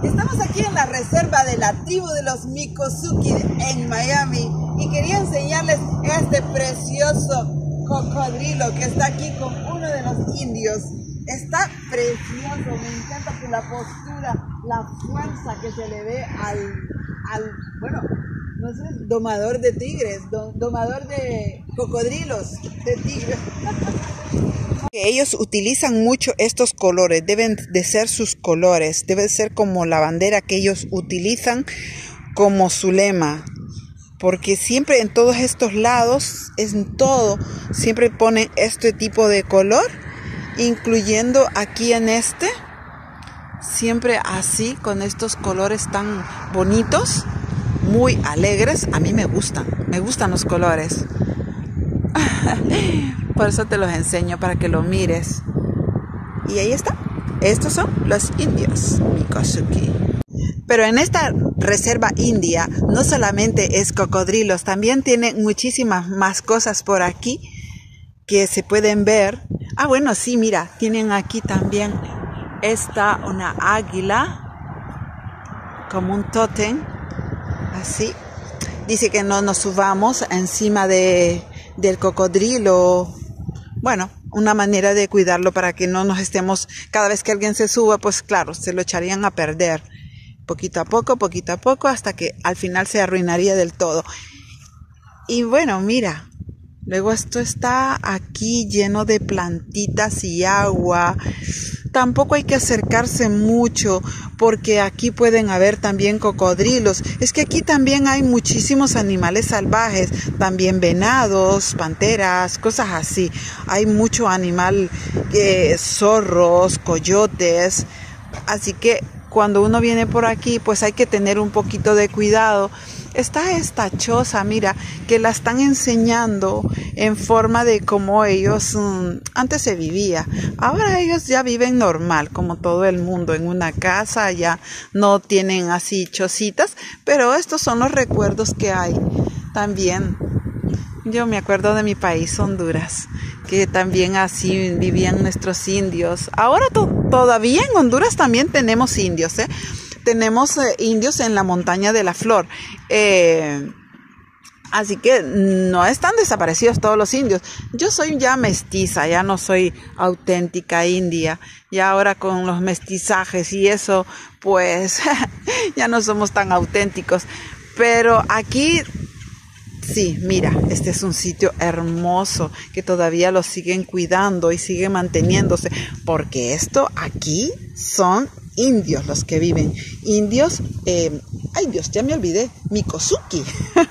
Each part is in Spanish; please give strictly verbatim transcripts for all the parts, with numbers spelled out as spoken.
Estamos aquí en la reserva de la tribu de los Miccosukee en Miami y quería enseñarles este precioso cocodrilo que está aquí con uno de los indios. Está precioso, me encanta por la postura, la fuerza que se le ve al, al bueno, no sé, domador de tigres, do, domador de cocodrilos, de tigres. Ellos utilizan mucho estos colores, deben de ser sus colores, debe ser como la bandera que ellos utilizan como su lema, porque siempre en todos estos lados, en todo, siempre ponen este tipo de color, incluyendo aquí en este, siempre así, con estos colores tan bonitos, muy alegres. A mí me gustan, me gustan los colores. Por eso te los enseño para que lo mires. Y ahí está. Estos son los indios Miccosukee. Pero en esta reserva india no solamente es cocodrilos, también tienen muchísimas más cosas por aquí que se pueden ver. Ah, bueno, sí, mira, tienen aquí también esta una águila como un tótem, así. Dice que no nos subamos encima de del cocodrilo. Bueno, una manera de cuidarlo para que no nos estemos, cada vez que alguien se suba, pues claro, se lo echarían a perder. Poquito a poco, poquito a poco, hasta que al final se arruinaría del todo. Y bueno, mira, luego esto está aquí lleno de plantitas y agua. Tampoco hay que acercarse mucho porque aquí pueden haber también cocodrilos. Es que aquí también hay muchísimos animales salvajes, también venados, panteras, cosas así. Hay mucho animal, eh, zorros, coyotes. Así que cuando uno viene por aquí, pues hay que tener un poquito de cuidado. Está esta choza, mira, que la están enseñando en forma de cómo ellos um, antes se vivía. Ahora ellos ya viven normal, como todo el mundo, en una casa, ya no tienen así chocitas, pero estos son los recuerdos que hay. También, yo me acuerdo de mi país, Honduras, que también así vivían nuestros indios. Ahora to- todavía en Honduras también tenemos indios, ¿eh? Tenemos eh, indios en la montaña de la flor. Eh, así que no están desaparecidos todos los indios. Yo soy ya mestiza, ya no soy auténtica india. Y ahora con los mestizajes y eso, pues ya no somos tan auténticos. Pero aquí, sí, mira, este es un sitio hermoso que todavía lo siguen cuidando y sigue manteniéndose. Porque esto aquí son indios los que viven. Indios, eh, ay Dios, ya me olvidé. Miccosukee.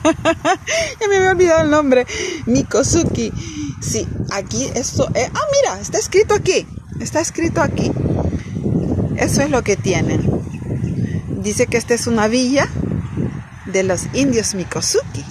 Ya me había olvidado el nombre. Miccosukee. Sí, aquí esto. Eh, ah, mira, está escrito aquí. Está escrito aquí. Eso es lo que tienen. Dice que esta es una villa de los indios Miccosukee.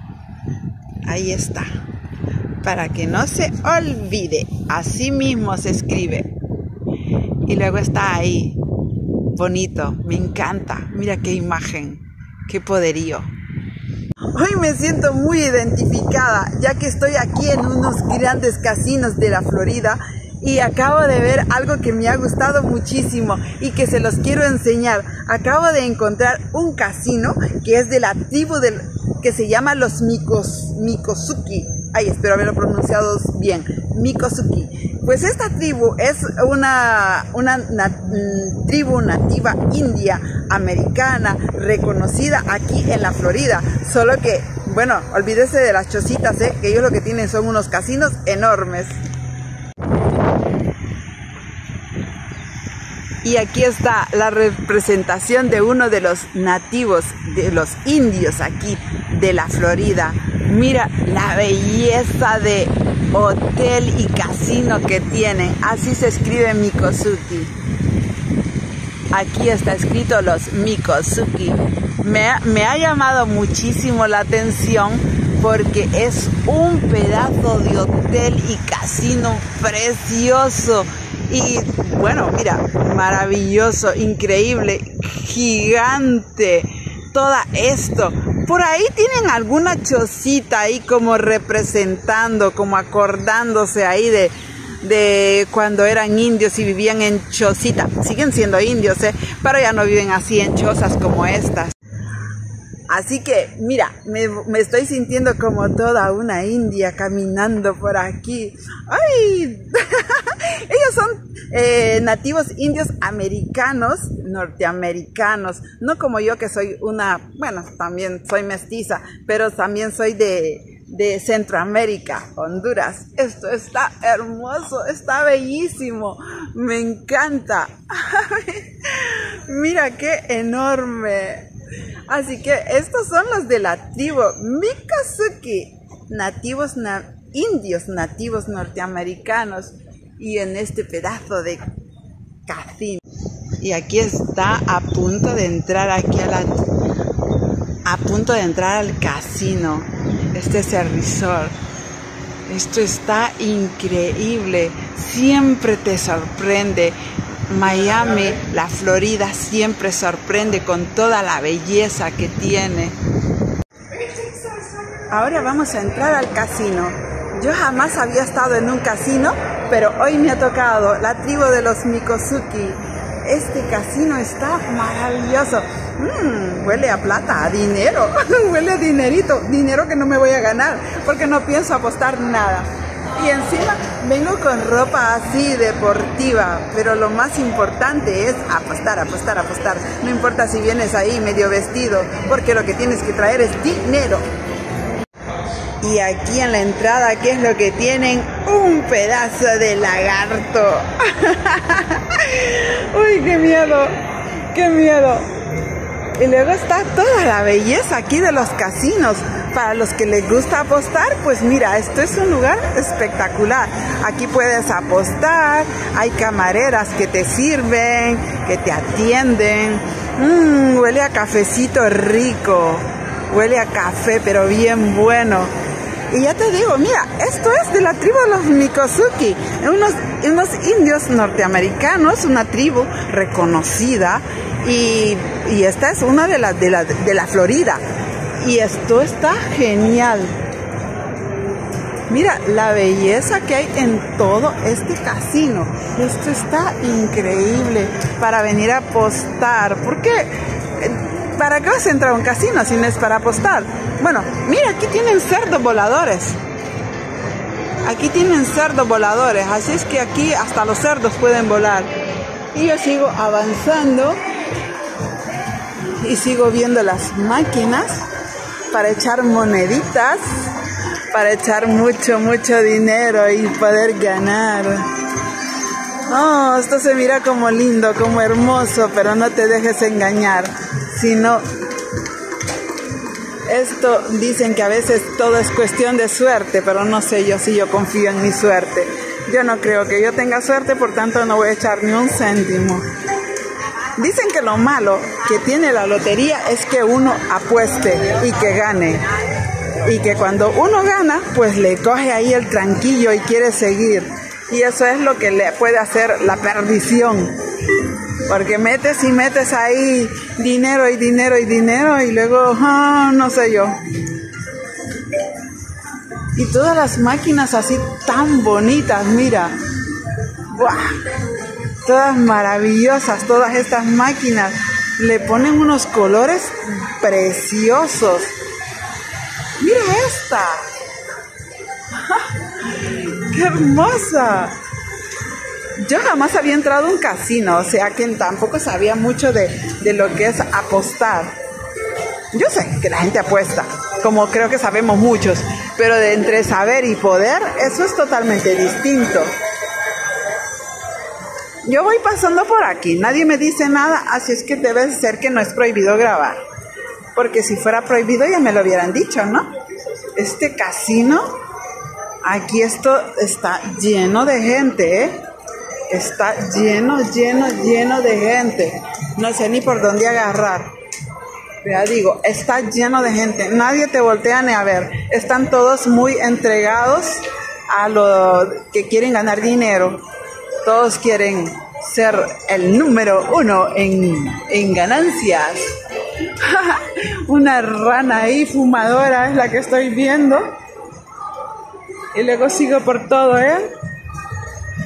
Ahí está. Para que no se olvide. Así mismo se escribe. Y luego está ahí. Bonito, me encanta. Mira qué imagen, qué poderío. Hoy me siento muy identificada, ya que estoy aquí en unos grandes casinos de la Florida y acabo de ver algo que me ha gustado muchísimo y que se los quiero enseñar. Acabo de encontrar un casino que es de la tribu del, que se llama los Miccos, Miccosukee. Ay, espero haberlo pronunciado bien. Miccosukee. Pues esta tribu es una, una na, tribu nativa india americana reconocida aquí en la Florida. Solo que, bueno, olvídese de las chocitas, ¿eh? Que ellos lo que tienen son unos casinos enormes. Y aquí está la representación de uno de los nativos, de los indios aquí de la Florida. Mira la belleza de hotel y casino que tienen. Así se escribe Miccosukee. Aquí está escrito los Miccosukee. Me, me ha llamado muchísimo la atención porque es un pedazo de hotel y casino precioso. Y bueno, mira, maravilloso, increíble, gigante, todo esto. Por ahí tienen alguna chocita ahí como representando, como acordándose ahí de, de cuando eran indios y vivían en chocita. Siguen siendo indios, ¿eh? Pero ya no viven así en chozas como estas. Así que, mira, me, me estoy sintiendo como toda una india caminando por aquí. ¡Ay! Ellos son eh, nativos indios americanos, norteamericanos. No como yo que soy una, bueno, también soy mestiza, pero también soy de, de Centroamérica, Honduras. Esto está hermoso, está bellísimo. Me encanta. Mira qué enorme. Así que estos son los de la tribu Miccosukee, nativos na indios nativos norteamericanos, y en este pedazo de casino. Y aquí está a punto de entrar aquí a la a punto de entrar al casino. Este es el resort. Esto está increíble. Siempre te sorprende. Miami, la Florida, siempre sorprende con toda la belleza que tiene. Ahora vamos a entrar al casino. Yo jamás había estado en un casino, pero hoy me ha tocado la tribu de los Miccosukee. Este casino está maravilloso. Mm, huele a plata, a dinero. Huele a dinerito, dinero que no me voy a ganar, porque no pienso apostar nada. Y encima vengo con ropa así deportiva, pero lo más importante es apostar, apostar, apostar. No importa si vienes ahí medio vestido, porque lo que tienes que traer es dinero. Y aquí en la entrada, ¿qué es lo que tienen? Un pedazo de lagarto. Uy, qué miedo, qué miedo. Y luego está toda la belleza aquí de los casinos. Para los que les gusta apostar, pues mira, esto es un lugar espectacular. Aquí puedes apostar, hay camareras que te sirven, que te atienden. Mmm, huele a cafecito rico, huele a café, pero bien bueno. Y ya te digo, mira, esto es de la tribu de los Miccosukee, unos, unos indios norteamericanos, una tribu reconocida, y, y esta es una de las de la, de la Florida. Y esto está genial. Mira la belleza que hay en todo este casino. Esto está increíble para venir a apostar. ¿Por qué? ¿Para qué vas a entrar a un casino si no es para apostar? Bueno, mira, aquí tienen cerdos voladores. Aquí tienen cerdos voladores. Así es que aquí hasta los cerdos pueden volar. Y yo sigo avanzando y sigo viendo las máquinas para echar moneditas, para echar mucho, mucho dinero y poder ganar. Oh, esto se mira como lindo, como hermoso, pero no te dejes engañar. Sino, esto dicen que a veces todo es cuestión de suerte, pero no sé yo si yo confío en mi suerte. Yo no creo que yo tenga suerte, por tanto no voy a echar ni un céntimo. Dicen que lo malo que tiene la lotería es que uno apueste y que gane. Y que cuando uno gana, pues le coge ahí el tranquillo y quiere seguir. Y eso es lo que le puede hacer la perdición. Porque metes y metes ahí dinero y dinero y dinero y luego, oh, no sé yo. Y todas las máquinas así tan bonitas, mira. ¡Buah! Todas maravillosas, todas estas máquinas. Le ponen unos colores preciosos. ¡Mira esta! ¡Qué hermosa! Yo jamás había entrado a un casino, o sea que tampoco sabía mucho de, de lo que es apostar. Yo sé que la gente apuesta, como creo que sabemos muchos, pero de entre saber y poder, eso es totalmente distinto. Yo voy pasando por aquí, nadie me dice nada, así es que debe ser que no es prohibido grabar. Porque si fuera prohibido ya me lo hubieran dicho, ¿no? Este casino, aquí esto está lleno de gente, ¿eh? Está lleno, lleno, lleno de gente. No sé ni por dónde agarrar. Ya digo, está lleno de gente. Nadie te voltea ni a ver. Están todos muy entregados a lo que quieren ganar dinero. Todos quieren ser el número uno en, en ganancias. Una rana ahí fumadora es la que estoy viendo. Y luego sigo por todo, ¿eh?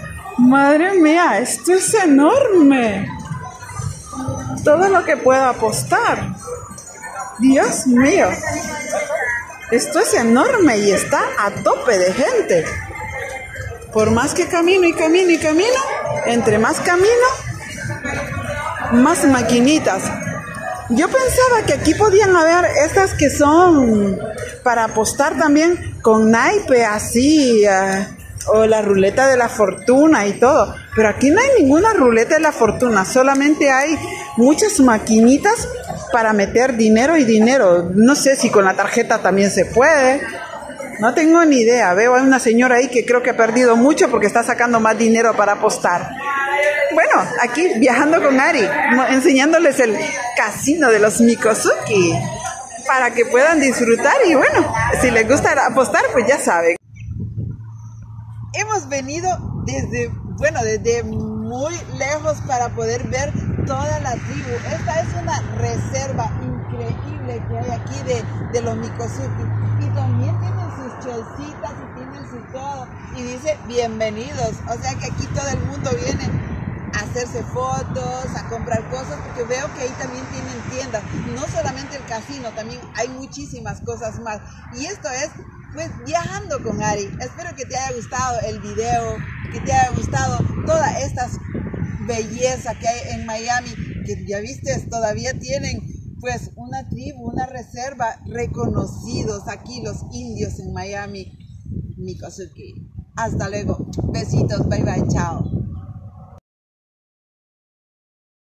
Madre mía, esto es enorme. Todo lo que puedo apostar. Dios mío. Esto es enorme y está a tope de gente. Por más que camino y camino y camino, entre más camino, más maquinitas. Yo pensaba que aquí podían haber estas que son para apostar también con naipe así, uh, o la ruleta de la fortuna y todo. Pero aquí no hay ninguna ruleta de la fortuna, solamente hay muchas maquinitas para meter dinero y dinero. No sé si con la tarjeta también se puede. No tengo ni idea. Veo a una señora ahí que creo que ha perdido mucho porque está sacando más dinero para apostar. Bueno, aquí viajando con Ari, enseñándoles el casino de los Mikosuki para que puedan disfrutar y bueno, si les gusta apostar, pues ya saben. Hemos venido desde, bueno, desde muy lejos para poder ver toda la tribu. Esta es una reserva increíble que hay aquí de, de los Mikosuki. Y también tienen sus cholcitas y tienen su todo. Y dice, bienvenidos. O sea que aquí todo el mundo viene a hacerse fotos, a comprar cosas, porque veo que ahí también tienen tiendas. No solamente el casino, también hay muchísimas cosas más. Y esto es, pues, viajando con Ari. Espero que te haya gustado el video, que te haya gustado toda esta belleza que hay en Miami, que ya viste, todavía tienen pues una tribu, una reserva reconocidos aquí los indios en Miami, Mikosuki. Hasta luego, besitos, bye bye, chao.